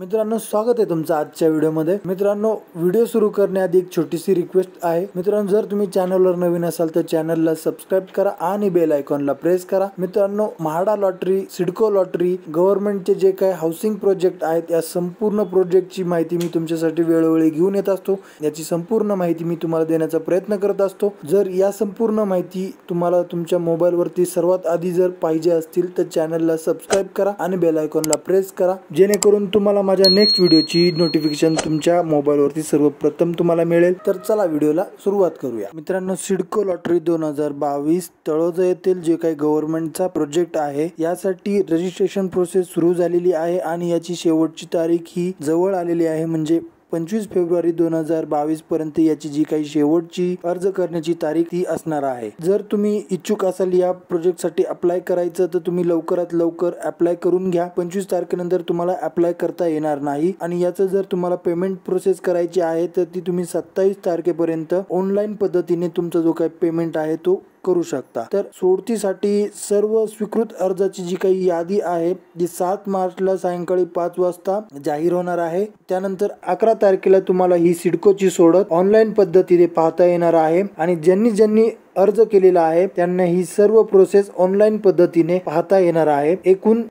मित्रांनो, स्वागत आहे तुमचं आजच्या व्हिडिओमध्ये। मित्रांनो, व्हिडिओ सुरू करण्याआधी एक छोटीशी रिक्वेस्ट आहे। मित्रांनो, जर तुम्ही चॅनलवर नवीन असाल तर चॅनलला सबस्क्राइब करा आणि बेल आयकॉनला प्रेस करा। मित्रांनो, म्हाडा लॉटरी, सिडको लॉटरी, गव्हर्नमेंटचे जे काही हाऊसिंग प्रोजेक्ट आहेत या संपूर्ण प्रोजेक्टची माहिती मी तुमच्यासाठी वेळोवेळी घेऊन येत असतो। याची संपूर्ण माहिती मी तुम्हाला देण्याचा प्रयत्न करत असतो। जर या संपूर्ण माहिती तुम्हाला तुमच्या मोबाईलवरती सर्वात आधी जर पाहिजे असतील तर चॅनलला सबस्क्राइब करा आणि बेल आयकॉनला प्रेस करा, जेणेकरून तुम्हाला माझ्या नेक्स्ट व्हिडिओची नोटिफिकेशन तुमच्या मोबाईलवरती सर्वप्रथम तुम्हाला मिळेल। तर चला व्हिडिओला सुरुवात करूया। मित्रांनो, सिडको लॉटरी 2022 तळोजा येथील जे काही गव्हर्नमेंटचा प्रोजेक्ट आहे यासाठी रजिस्ट्रेशन प्रोसेस सुरू झालेली आहे आणि याची शेवटची तारीख ही जवळ आलेली आहे, म्हणजे 25 फेब्रुवारी 2022 पर्यंत याची जी काही शेवटची अर्ज करण्याची तारीख ती असणार आहे। जर तुम्ही इच्छुक असाल या प्रोजेक्ट साठी अप्लाय करायचं तर तुम्ही लवकरात लवकर अप्लाय करून घ्या। 25 तारखेनंतर तुम्हाला अप्लाय करता येणार नाही आणि याचं जर तुम्हाला पेमेंट प्रोसेस करायची आहे तर ती तुम्ही 27 तारखेपर्यंत ऑनलाईन पद्धतीने तुमचा जो काही पेमेंट आहे तो करू शकता। तर सोडतीसाठी सर्व स्वीकृत अर्जाची जी काही यादी आहे ती 7 मार्चला सायंकाळी 5 वाजता जाहीर होणार आहे। त्यानंतर 11 तारखेला तुम्हाला ही सिडकोची सोडत ऑनलाईन पद्धतीने पाहता येणार आहे आणि ज्यांनी अर्ज केलेला आहे त्यांना ही सर्व प्रोसेस ऑनलाईन पद्धतीने पाहता येणार आहे। एकूण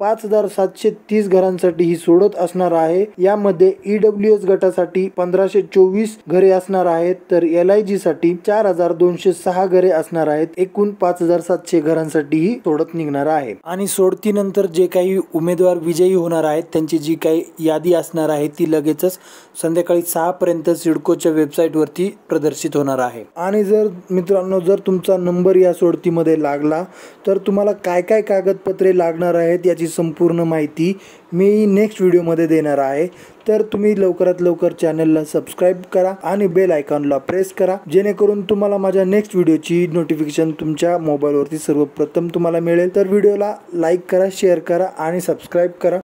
5730 घरांसाठी ही सोडत असणार आहे। यामध्ये ईडब्ल्यूएस गटासाठी 1524 घरे असणार आहेत, तर LIG साठी 4206 घरे असणार आहेत। एकूण 5700 घरांसाठी ही सोडत निघणार आहे आणि सोडतीनंतर जे काही उमेदवार विजयी होणार आहेत त्यांची जी काही यादी असणार आहे ती लगेचच संध्याकाळी 6 पर्यंत सिडकोच्या वेबसाईट वरती प्रदर्शित होणार आहे। आणि जर मित्रांनो, जर तुमचा नंबर या सोडतीमध्ये लागला तर तुम्हाला काय काय कागदपत्रे लागणार आहेत याची संपूर्ण माहिती मी नेक्स्ट व्हिडिओमध्ये देणार आहे। तर तुम्ही लवकरात लवकर चॅनलला सबस्क्राइब करा आणि बेल आयकॉनला प्रेस करा, जेणेकरून तुम्हाला माझ्या नेक्स्ट व्हिडिओची नोटिफिकेशन तुमच्या मोबाईलवरती सर्वप्रथम तुम्हाला मिळेल। तर व्हिडिओला लाईक करा, शेअर करा आणि सबस्क्राइब करा।